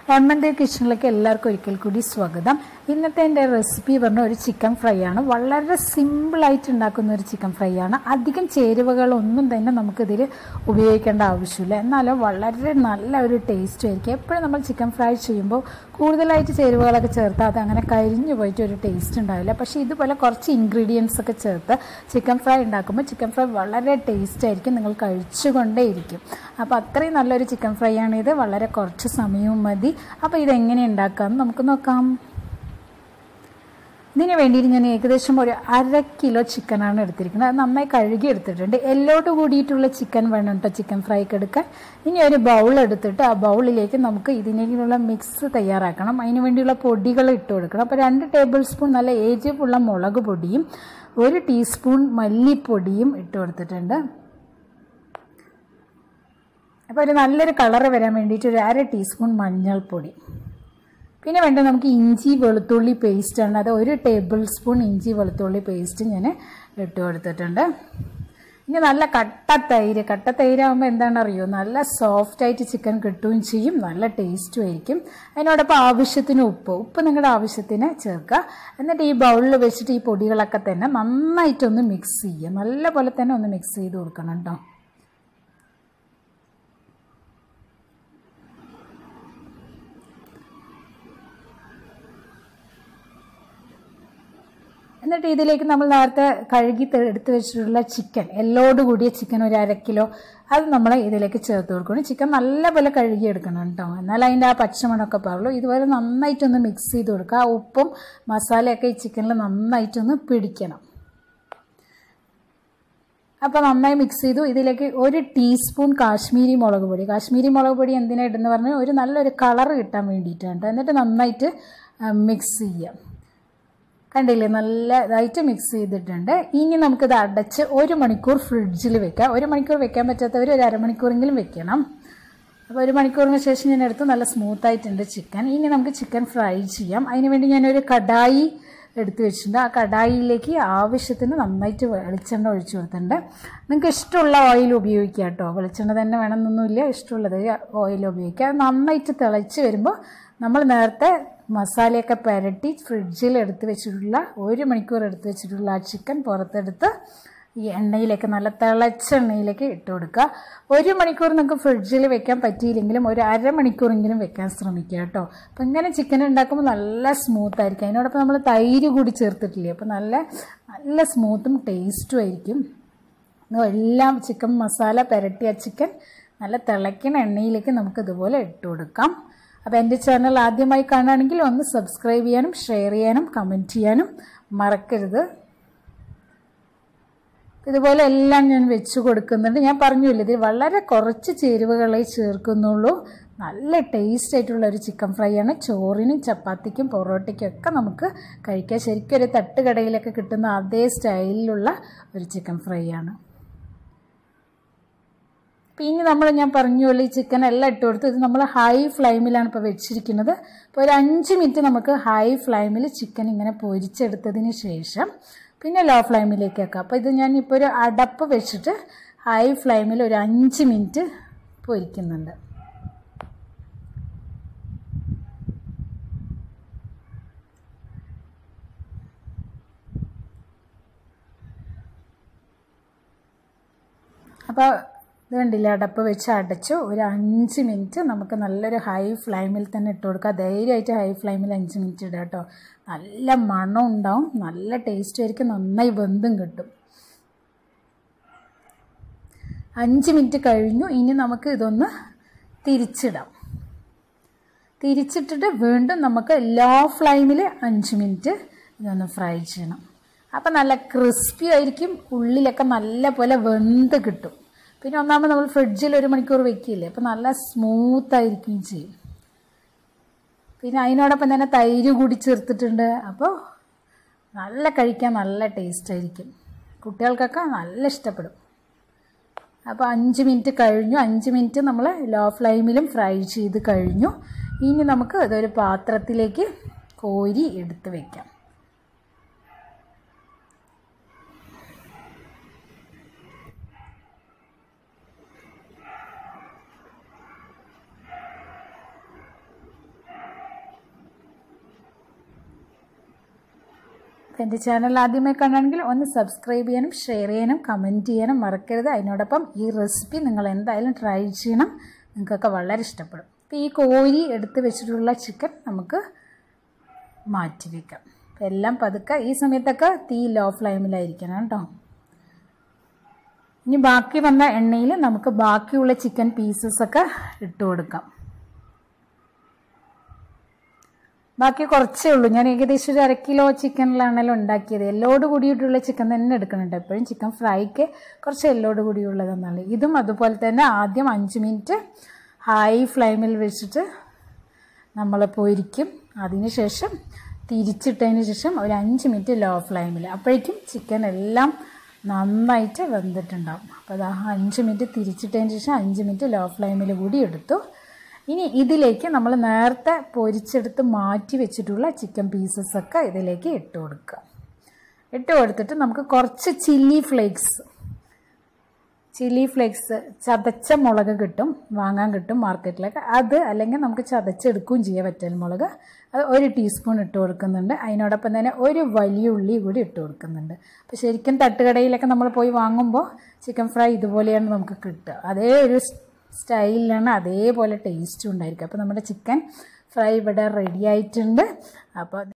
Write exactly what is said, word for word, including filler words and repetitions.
M and Dev കിച്ചണിലേക്ക് എല്ലാവർക്കും ഒരിക്കൽ കൂടി സ്വാഗതം. ഇന്നത്തെ എൻ്റെ റെസിപ്പി പറഞ്ഞ ഒരു ചിക്കൻ ഫ്രൈ ആണ്. വളരെ സിമ്പിളായിട്ട് ഉണ്ടാക്കുന്ന ഒരു ചിക്കൻ ഫ്രൈ ആണ്. അധികം ചേരുവകളൊന്നും തന്നെ നമുക്കിതിൽ ഉപയോഗിക്കേണ്ട ആവശ്യമില്ല. എന്നാലും വളരെ നല്ല ഒരു ടേസ്റ്റ് ആയിരിക്കും. എപ്പോഴും നമ്മൾ ചിക്കൻ ഫ്രൈ ചെയ്യുമ്പോൾ കൂടുതലായിട്ട് ചേരുവകളൊക്കെ ചേർത്താൽ അത് അങ്ങനെ കരിഞ്ഞു പോയിട്ട് ഒരു ടേസ്റ്റ് ഉണ്ടാവില്ല. പക്ഷേ ഇതുപോലെ കുറച്ച് ഇൻഗ്രീഡിയൻസ് ഒക്കെ ചേർത്ത് ചിക്കൻ ഫ്രൈ ഉണ്ടാക്കുമ്പോൾ ചിക്കൻ ഫ്രൈ വളരെ ടേസ്റ്റ് ആയിരിക്കും. നിങ്ങൾ കഴിച്ചുകൊണ്ടേ ഇരിക്കും. അപ്പോൾ അത്രയും നല്ലൊരു ചിക്കൻ ഫ്രൈ ആണിത്. വളരെ കുറച്ച് സമയവും മതി. അപ്പോൾ ഇതെങ്ങനെ ഉണ്ടാക്കാമെന്ന് നമുക്ക് നോക്കാം. ഇതിന് വേണ്ടിയിട്ട് ഞാൻ ഏകദേശം ഒരു അര കിലോ ചിക്കനാണ് എടുത്തിരിക്കുന്നത്. അത് നന്നായി കഴുകി എടുത്തിട്ടുണ്ട്. എല്ലോട് കൂടിയിട്ടുള്ള ചിക്കൻ വേണം കേട്ടോ ചിക്കൻ ഫ്രൈക്ക് എടുക്കാൻ. ഇനി ഒരു ബൗൾ എടുത്തിട്ട് ആ ബൗളിലേക്ക് നമുക്ക് ഇതിനുള്ള മിക്സ് തയ്യാറാക്കണം. അതിന് വേണ്ടിയുള്ള പൊടികൾ ഇട്ട് കൊടുക്കണം. അപ്പോൾ രണ്ട് ടേബിൾ സ്പൂൺ നല്ല എരിവുള്ള മുളക് പൊടിയും ഒരു ടീസ്പൂൺ മല്ലിപ്പൊടിയും ഇട്ട് കൊടുത്തിട്ടുണ്ട്. അപ്പോൾ ഒരു നല്ലൊരു കളറ് വരാൻ വേണ്ടിയിട്ട് ഒരു അര ടീസ്പൂൺ മഞ്ഞൾപ്പൊടി. പിന്നെ വേണ്ടത് നമുക്ക് ഇഞ്ചി വെളുത്തുള്ളി പേസ്റ്റാണ്. അത് ഒരു ടേബിൾ സ്പൂൺ ഇഞ്ചി വെളുത്തുള്ളി പേസ്റ്റ് ഞാൻ ഇട്ട് കൊടുത്തിട്ടുണ്ട്. ഇനി നല്ല കട്ട തൈര്. കട്ട തൈരാകുമ്പോൾ എന്താണെന്നറിയോ, നല്ല സോഫ്റ്റായിട്ട് ചിക്കൻ കിട്ടുകയും ചെയ്യും, നല്ല ടേസ്റ്റും ആയിരിക്കും. അതിനോടൊപ്പം ആവശ്യത്തിന് ഉപ്പ് ഉപ്പ് നിങ്ങളുടെ ആവശ്യത്തിന് ചേർക്കുക. എന്നിട്ട് ഈ ബൗളിൽ വെച്ചിട്ട് ഈ പൊടികളൊക്കെ തന്നെ നന്നായിട്ടൊന്ന് മിക്സ് ചെയ്യുക. നല്ല പോലെ തന്നെ ഒന്ന് മിക്സ് ചെയ്ത് കൊടുക്കണം കേട്ടോ. എന്നിട്ട് ഇതിലേക്ക് നമ്മൾ നേരത്തെ കഴുകി എടുത്ത് വെച്ചിട്ടുള്ള ചിക്കൻ, എല്ലോട് കൂടിയ ചിക്കൻ ഒരു അര കിലോ, അത് നമ്മൾ ഇതിലേക്ക് ചേർത്ത് കൊടുക്കണം. ചിക്കൻ നല്ലപോലെ കഴുകി എടുക്കണം കേട്ടോ, എന്നാൽ അതിൻ്റെ ആ പച്ചമണമൊക്കെ പാടുള്ളൂ. ഇതുപോലെ നന്നായിട്ടൊന്ന് മിക്സ് ചെയ്ത് കൊടുക്കുക. ആ ഉപ്പും മസാലയൊക്കെ ഈ ചിക്കനിൽ നന്നായിട്ടൊന്ന് പിടിക്കണം. അപ്പോൾ നന്നായി മിക്സ് ചെയ്തു. ഇതിലേക്ക് ഒരു ടീസ്പൂൺ കാശ്മീരി മുളക് പൊടി. കാശ്മീരി മുളക് പൊടി എന്തിനാ ഇടുന്നത് പറഞ്ഞാൽ ഒരു നല്ലൊരു കളർ കിട്ടാൻ വേണ്ടിയിട്ടാണ്. എന്നിട്ട് നന്നായിട്ട് മിക്സ് ചെയ്യാം. കണ്ടില്ലേ, നല്ലതായിട്ട് മിക്സ് ചെയ്തിട്ടുണ്ട്. ഇനി നമുക്കിത് അടച്ച് ഒരു മണിക്കൂർ ഫ്രിഡ്ജിൽ വെക്കാം. ഒരു മണിക്കൂർ വെക്കാൻ പറ്റാത്തവർ ഒരു അരമണിക്കൂറെങ്കിലും വെക്കണം. അപ്പോൾ ഒരു മണിക്കൂറിന് ശേഷം ഞാൻ എടുത്ത് നല്ല സ്മൂത്തായിട്ടുണ്ട് ചിക്കൻ. ഇനി നമുക്ക് ചിക്കൻ ഫ്രൈ ചെയ്യാം. അതിന് വേണ്ടി ഞാനൊരു കടായി എടുത്ത് വെച്ചിട്ടുണ്ട്. ആ കടായിലേക്ക് ആവശ്യത്തിന് നന്നായിട്ട് വെളിച്ചെണ്ണ ഒഴിച്ചു കൊടുത്തിട്ടുണ്ട്. നിങ്ങൾക്ക് ഇഷ്ടമുള്ള ഓയിൽ ഉപയോഗിക്കുക കേട്ടോ. വെളിച്ചെണ്ണ തന്നെ വേണമെന്നൊന്നുമില്ല, ഇഷ്ടമുള്ളത് ഓയിൽ ഉപയോഗിക്കുക. അത് നന്നായിട്ട് തിളച്ച് വരുമ്പോൾ നമ്മൾ നേരത്തെ മസാലയൊക്കെ പുരട്ടി ഫ്രിഡ്ജിൽ എടുത്ത് വെച്ചിട്ടുള്ള ഒരു മണിക്കൂർ എടുത്ത് വെച്ചിട്ടുള്ള ആ ചിക്കൻ പുറത്തെടുത്ത് ഈ എണ്ണയിലേക്ക്, നല്ല തിളച്ച എണ്ണയിലേക്ക് ഇട്ട് കൊടുക്കുക. ഒരു മണിക്കൂർ നിങ്ങൾക്ക് ഫ്രിഡ്ജിൽ വെക്കാൻ പറ്റിയില്ലെങ്കിലും ഒരു അരമണിക്കൂറെങ്കിലും വെക്കാൻ ശ്രമിക്കുക കേട്ടോ. അപ്പം ഇങ്ങനെ ചിക്കൻ ഉണ്ടാക്കുമ്പോൾ നല്ല സ്മൂത്തായിരിക്കും. അതിനോടൊപ്പം നമ്മൾ തൈര് കൂടി ചേർത്തിട്ടില്ലേ, അപ്പോൾ നല്ല നല്ല സ്മൂത്തും ടേസ്റ്റും ആയിരിക്കും. എല്ലാം ചിക്കൻ മസാല പുരട്ടിയ ചിക്കൻ നല്ല തിളയ്ക്കുന്ന എണ്ണയിലേക്ക് നമുക്ക് ഇതുപോലെ ഇട്ട് കൊടുക്കാം. അപ്പോൾ എൻ്റെ ചാനൽ ആദ്യമായി കാണുകയാണെങ്കിൽ ഒന്ന് സബ്സ്ക്രൈബ് ചെയ്യാനും ഷെയർ ചെയ്യാനും കമൻറ്റ് ചെയ്യാനും മറക്കരുത്. ഇതുപോലെ എല്ലാം ഞാൻ വെച്ച് കൊടുക്കുന്നുണ്ട്. ഞാൻ പറഞ്ഞില്ല, ഇത് വളരെ കുറച്ച് ചേരുവകളെ ചേർക്കുന്നുള്ളൂ. നല്ല ടേസ്റ്റ് ആയിട്ടുള്ള ഒരു ചിക്കൻ ഫ്രൈ ആണ്. ചോറിനും ചപ്പാത്തിക്കും പൊറോട്ടയ്ക്കും ഒക്കെ നമുക്ക് കഴിക്കാം. ശരിക്കും ഒരു തട്ടുകടയിലൊക്കെ കിട്ടുന്ന അതേ സ്റ്റൈലിലുള്ള ഒരു ചിക്കൻ ഫ്രൈ ആണ്. പിന്നെ നമ്മൾ ഞാൻ പറഞ്ഞുള്ള ഈ ചിക്കൻ എല്ലാം ഇട്ട് കൊടുത്ത് ഇത് നമ്മൾ ഹൈ ഫ്ലെയിമിലാണ് ഇപ്പോൾ വെച്ചിരിക്കുന്നത്. ഇപ്പോൾ ഒരു അഞ്ച് മിനിറ്റ് നമുക്ക് ഹൈ ഫ്ലെയിമിൽ ചിക്കൻ ഇങ്ങനെ പൊരിച്ചെടുത്തതിന് ശേഷം പിന്നെ ലോ ഫ്ലെയിമിലേക്ക് വെക്കാം. അപ്പോൾ ഇത് ഞാൻ ഇപ്പോൾ ഒരു അടപ്പ് വെച്ചിട്ട് ഹൈ ഫ്ലെയിമിൽ ഒരു അഞ്ച് മിനിറ്റ് പൊരിക്കുന്നുണ്ട്. അപ്പോൾ ഇത് കണ്ടില്ല, അടപ്പ് വെച്ച് അടച്ചു ഒരു അഞ്ച് മിനിറ്റ് നമുക്ക് നല്ലൊരു ഹൈ ഫ്ലെയിമിൽ തന്നെ ഇട്ട് കൊടുക്കുക. ധൈര്യമായിട്ട് ഹൈ ഫ്ലെയിമിൽ അഞ്ച് മിനിറ്റ് ഇടുക കേട്ടോ. നല്ല മണം ഉണ്ടാവും, നല്ല ടേസ്റ്റ് ആയിരിക്കും, നന്നായി വെന്തും കിട്ടും. അഞ്ച് മിനിറ്റ് കഴിഞ്ഞു. ഇനി നമുക്ക് ഇതൊന്ന് തിരിച്ചിടാം. തിരിച്ചിട്ടിട്ട് വീണ്ടും നമുക്ക് ലോ ഫ്ലെയിമിൽ അഞ്ച് മിനിറ്റ് ഇതൊന്ന് ഫ്രൈ ചെയ്യണം. അപ്പം നല്ല ക്രിസ്പി ആയിരിക്കും, ഉള്ളിലൊക്കെ നല്ല പോലെ വെന്ത് കിട്ടും. പിന്നെ ഒന്നാമത് നമ്മൾ ഫ്രിഡ്ജിൽ ഒരു മണിക്കൂർ വെക്കില്ലേ, അപ്പോൾ നല്ല സ്മൂത്തായിരിക്കുകയും ചെയ്യും. പിന്നെ അതിനോടൊപ്പം തന്നെ തൈര് കൂടി ചേർത്തിട്ടുണ്ട്. അപ്പോൾ നല്ല കഴിക്കാൻ നല്ല ടേസ്റ്റ് ആയിരിക്കും. കുട്ടികൾക്കൊക്കെ നല്ല ഇഷ്ടപ്പെടും. അപ്പോൾ അഞ്ച് മിനിറ്റ് കഴിഞ്ഞു. അഞ്ച് മിനിറ്റ് നമ്മൾ ലോ ഫ്ലെയിമിലും ഫ്രൈ ചെയ്ത് കഴിഞ്ഞു. ഇനി നമുക്ക് അതൊരു പാത്രത്തിലേക്ക് കോരി എടുത്ത് വയ്ക്കാം. എൻ്റെ ചാനൽ ആദ്യമായി കാണുകയാണെങ്കിൽ ഒന്ന് സബ്സ്ക്രൈബ് ചെയ്യാനും ഷെയർ ചെയ്യാനും കമൻറ്റ് ചെയ്യാനും മറക്കരുത്. അതിനോടൊപ്പം ഈ റെസിപ്പി നിങ്ങൾ എന്തായാലും ട്രൈ ചെയ്യണം, നിങ്ങൾക്കൊക്കെ വളരെ ഇഷ്ടപ്പെടും. അപ്പോൾ ഈ കോരി എടുത്ത് വെച്ചിട്ടുള്ള ചിക്കൻ നമുക്ക് മാറ്റി വയ്ക്കാം. അപ്പോൾ എല്ലാം പതുക്കെ ഈ സമയത്തൊക്കെ തീ ലോ ഫ്ലെയിമിലായിരിക്കണം കേട്ടോ. ഇനി ബാക്കി വന്ന എണ്ണയിൽ നമുക്ക് ബാക്കിയുള്ള ചിക്കൻ പീസസൊക്കെ ഇട്ട് കൊടുക്കാം. ബാക്കി കുറച്ചേ ഉള്ളൂ. ഞാൻ ഏകദേശം ഒരു അര കിലോ ചിക്കനിലാണല്ലോ ഉണ്ടാക്കിയത്. എല്ലോട് കൂടിയിട്ടുള്ള ചിക്കൻ തന്നെ എടുക്കുന്നുണ്ട് എപ്പോഴും. ചിക്കൻ ഫ്രൈക്ക് കുറച്ച് എല്ലോട് കൂടിയുള്ളതെന്നാണ്. ഇതും അതുപോലെ തന്നെ ആദ്യം അഞ്ച് മിനിറ്റ് ഹൈ ഫ്ലെയിമിൽ വെച്ചിട്ട് നമ്മൾ പൊരിക്കും. അതിന് ശേഷം തിരിച്ചിട്ടതിന് ശേഷം ഒരു അഞ്ച് മിനിറ്റ് ലോ ഫ്ലെയിമിൽ. അപ്പോഴേക്കും ചിക്കൻ എല്ലാം നന്നായിട്ട് വെന്തിട്ടുണ്ടാവും. അപ്പോൾ അത് അഞ്ച് മിനിറ്റ് തിരിച്ചിട്ടതിന് ശേഷം അഞ്ച് മിനിറ്റ് ലോ ഫ്ലെയിമിൽ കൂടി എടുത്തു. ഇനി ഇതിലേക്ക് നമ്മൾ നേരത്തെ പൊരിച്ചെടുത്ത് മാറ്റി വെച്ചിട്ടുള്ള ചിക്കൻ പീസസൊക്കെ ഇതിലേക്ക് ഇട്ട് കൊടുക്കുക. ഇട്ട് കൊടുത്തിട്ട് നമുക്ക് കുറച്ച് ചില്ലി ഫ്ലേക്സ് ചില്ലി ഫ്ലേക്സ് ചതച്ച മുളക് കിട്ടും, വാങ്ങാൻ കിട്ടും മാർക്കറ്റിലൊക്കെ. അത് അല്ലെങ്കിൽ നമുക്ക് ചതച്ചെടുക്കുകയും ചെയ്യാം വറ്റൽ മുളക്. അത് ഒരു ടീസ്പൂൺ ഇട്ട് കൊടുക്കുന്നുണ്ട്. അതിനോടൊപ്പം തന്നെ ഒരു വലിയ ഉള്ളി കൂടി ഇട്ട് കൊടുക്കുന്നുണ്ട്. അപ്പോൾ ശരിക്കും തട്ടുകടയിലൊക്കെ നമ്മൾ പോയി വാങ്ങുമ്പോൾ ചിക്കൻ ഫ്രൈ ഇതുപോലെയാണ് നമുക്ക് കിട്ടുക. അതേ ഒരു സ്റ്റൈലിലാണ്, അതേപോലെ ടേസ്റ്റും ഉണ്ടായിരിക്കും. അപ്പോൾ നമ്മുടെ ചിക്കൻ ഫ്രൈ ഇവിടെ റെഡി ആയിട്ടുണ്ട്. അപ്പോൾ